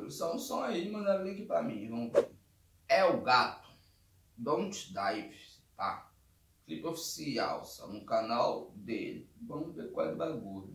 produção um som aí, mandaram o link pra mim, vamos ver. É o Gato, Don't Dive, tá? Clipe oficial, só no canal dele. Vamos ver qual é o bagulho.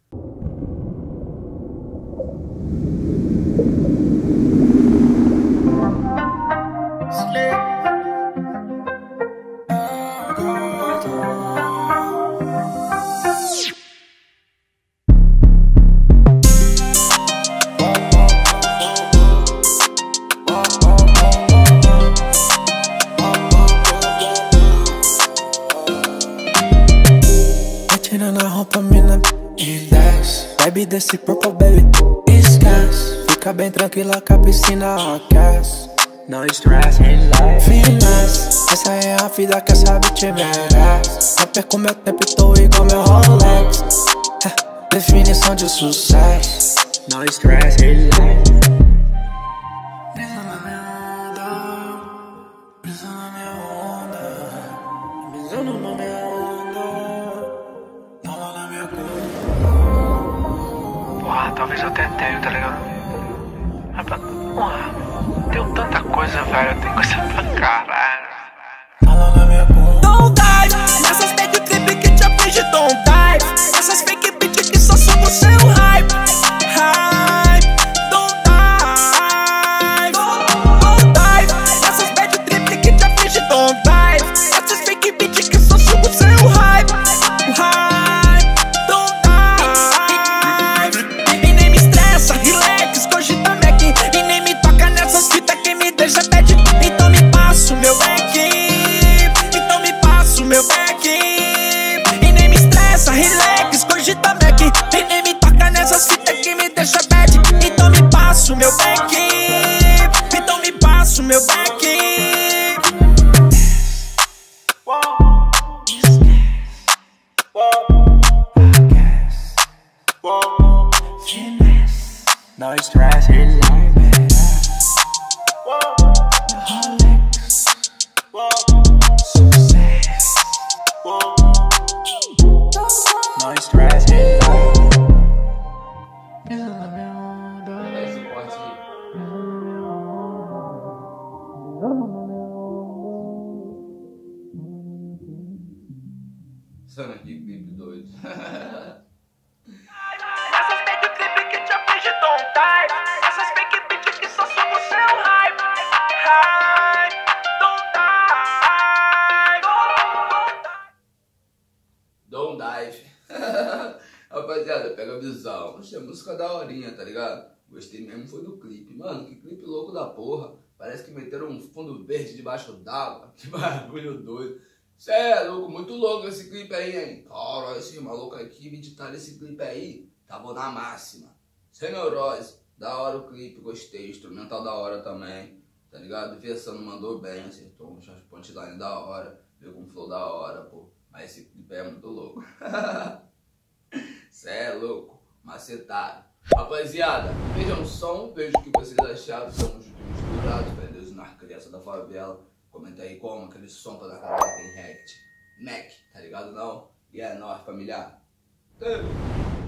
Tirando a roupa, mina, e desce. Baby, desse purple, baby, esquece. Fica bem tranquila que a piscina aquece. No stress, relax. Finesse, essa é a vida que essa bitch merece. Não perco meu tempo e tô igual meu Rolex. Definição de sucesso. No stress, relax. Brisa na minha onda, brisa na minha onda, brisando na minha onda. Porra, talvez eu até tenha, tá ligado? Mas, porra, deu tanta coisa, velho. Tem coisa pra caralho. Don't dive nessas fake clip que te aflige, don't dive nessas fake bitch que só suga o seu hype. Don't dive. Don't dive nessas bad trip que te aflige, don't dive nessas fake bitch que só suga o seu hype. Relax, cogita Mac. E nem me toca nessas fitas que me deixa bad. Então me passa o meu back. Então me passa o meu back. E nem me estressa, relax, cogita Mac. E nem me toca nessas fitas que me deixa bad. Então me passa o meu back. Então me passa o meu back. No stress, relax, baby. Rolex, success. No stress, relax. Esse corte aí. Sana, que clipe doido. Essas fake clip que te aflige, don't dive. Essas fake bitch que só suga o seu hype. Don't dive. Don't Dive. Rapaziada, pega a visão. Poxa, a música da horinha, tá ligado? Gostei mesmo, foi do clipe. Mano, que clipe louco da porra. Parece que meteram um fundo verde debaixo d'água. Que bagulho doido. Cê é louco, muito louco esse clipe aí, hein? Cara, esse maluco aqui, editaram esse clipe aí. Tava na máxima. Sem neurose. Da hora o clipe, gostei. Instrumental da hora também. Tá ligado? Versando mandou bem, acertou uns punchline da hora. Veio com flow da hora, pô. Mas esse clipe é muito louco. Cê é louco. Macetado. Rapaziada, vejam o som, veja o que vocês acharam. Somos misturados, Deus nas crianças da favela. Comenta aí como aquele som pra dar cara em react. Mac, tá ligado não? E é nóis, familiar.